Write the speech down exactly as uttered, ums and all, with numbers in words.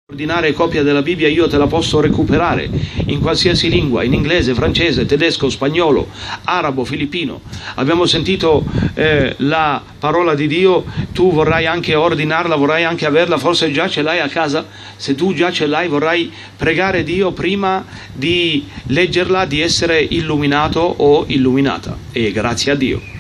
Ordinare copia della Bibbia io te la posso recuperare in qualsiasi lingua, in inglese, francese, tedesco, spagnolo, arabo, filippino. Abbiamo sentito eh, la parola di Dio, tu vorrai anche ordinarla, vorrai anche averla, forse già ce l'hai a casa. Se tu già ce l'hai vorrai pregare Dio prima di leggerla, di essere illuminato o illuminata. E grazie a Dio.